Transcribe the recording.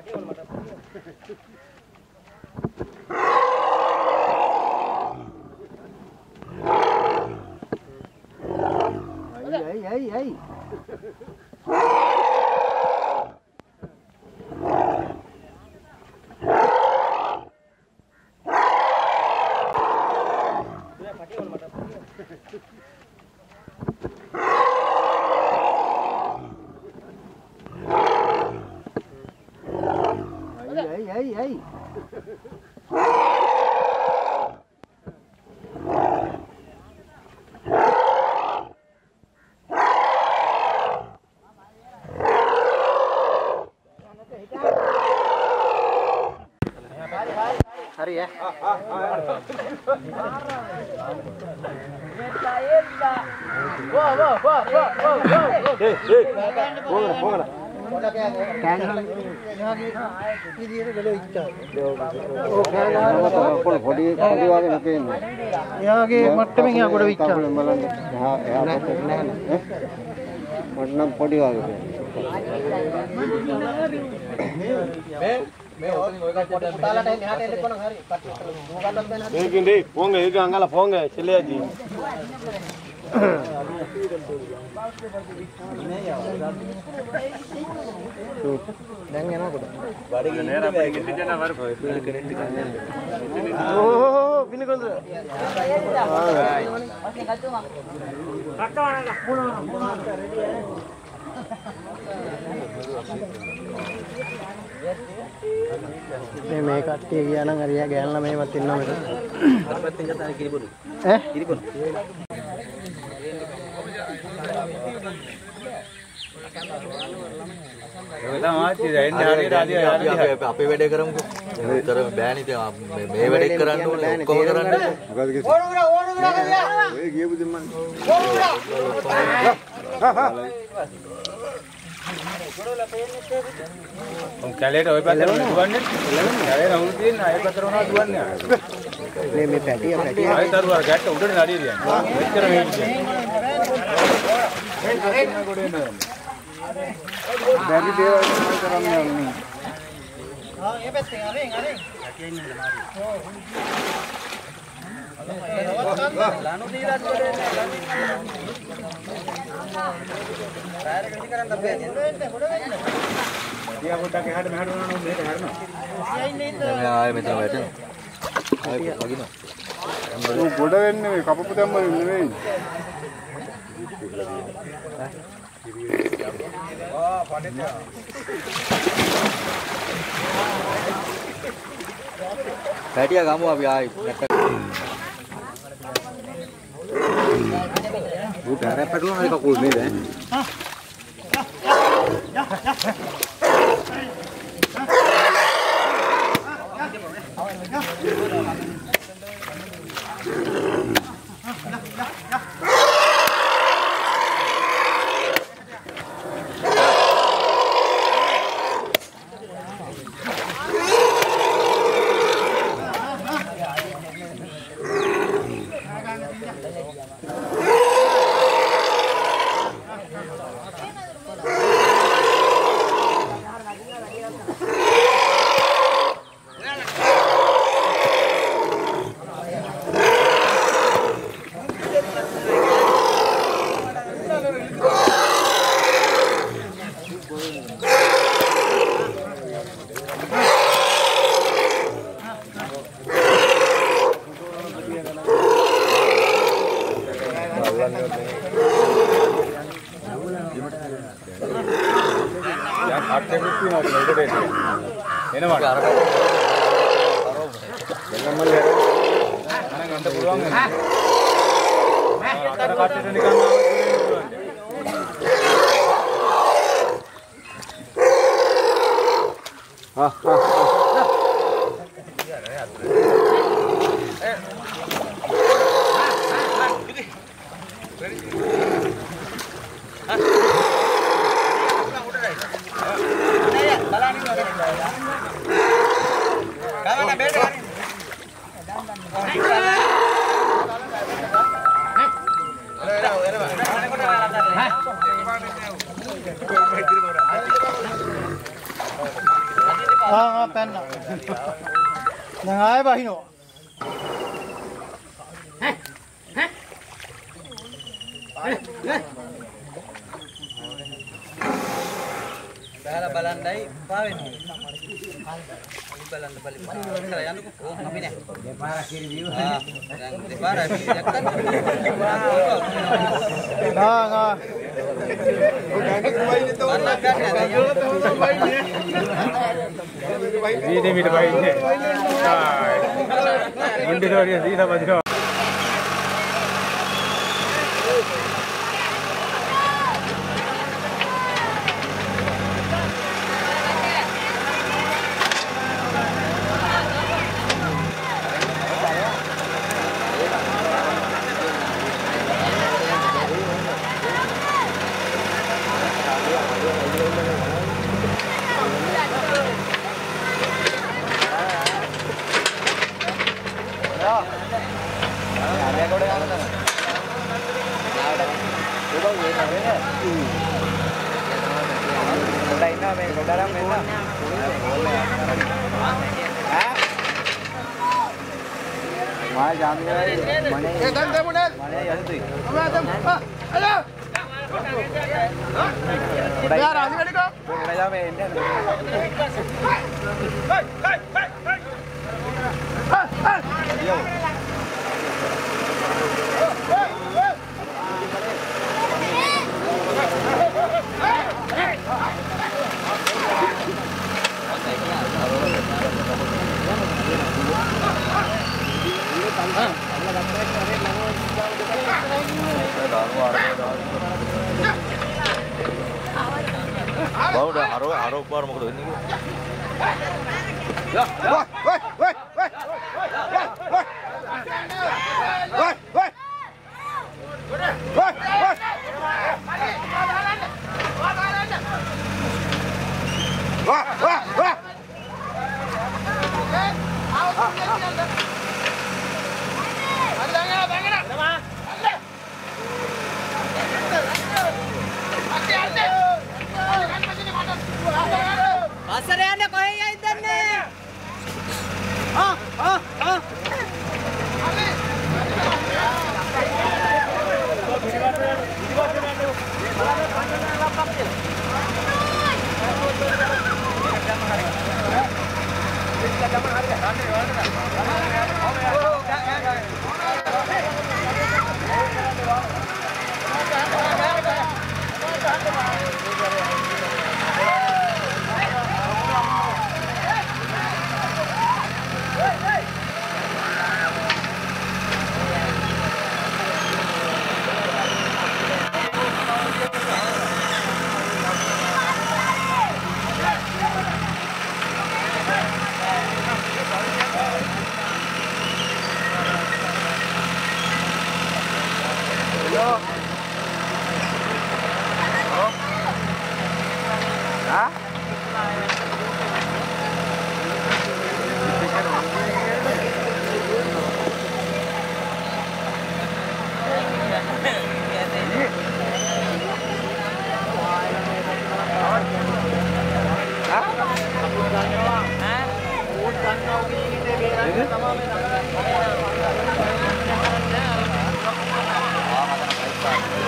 Hey. Hari ya. போங்க இருக்கு அங்கால போங்க செல்லையாஜி දැන් යනකොට බඩගින්න නේර පිටින් යන වර පිළික රෙන්ට් ගන්න ඕ පිනිකොන්ද මේ කට්ටිය ගියා නම් හරිය ගෑන් ළමයිවත් ඉන්නවා මෙතන. අර පැත්තෙන් ගත්තා කිරිපොඩි. කිරිපොඩි. ඒක තමයි එන්නේ හරියට අපේ වැඩේ කරමුකෝ. කර බෑනේ ඉතින් මේ වැඩේ කරන්න ඕනේ ඔක්කොම කරන්න. මොකද කිව්වේ? ඕනුග්‍රා ගියා. ඒ ගියපු දෙමන්. ඕනුග්‍රා. කැලේට ඔය පැත්තට දුවන්නේ. කැලේ නවුල් තියෙන අය පැත්තට උනා දුවන්නේ. මේ පැටිය ආයෙත් අර ගැට්ට උඩට නඩිය දියන්නේ. මෙච්චර මේක කියන්නේ. බැරි දේවල් තමයි කරන්නේ යන්නේ. ඒ පැත්තෙන් අරෙන්. කැටිය ඉන්නේ මාරි. ලනු දීලා දෙන්නේ. රායර කටි කරන්න බෑ. එන්න ගොඩ වෙන්න. දියා පොඩ්ඩක් එහාට මෙහාට යනවා නෝ මේක හැරෙනවා. දැන් ආයෙ මෙතන වැටෙනවා. ආයෙ වගිනවා. ගොඩ වෙන්නේ මේ කපපු දැම්ම නෙවෙයි. පැටියා ගමු අපි ආයි උට අර පැටලුවා හරි කකුල් නේද පැන්න. දැන් ආයෙ බහිනවා. බහලා බලන්නයි පාවෙන්නේ. බලන්න බලන්න. ඉතල යන්නකෝ. අපි නෑ. දෙපාරක් කිරි දීව. දැන් දෙපාරක් දැක්කද? ආ. ini minta baiknya. Mundur dia sih sama dia. Bau udah haru keluar mau ke ini. Ya, woi. Pasarnya kohe ya idane. Ini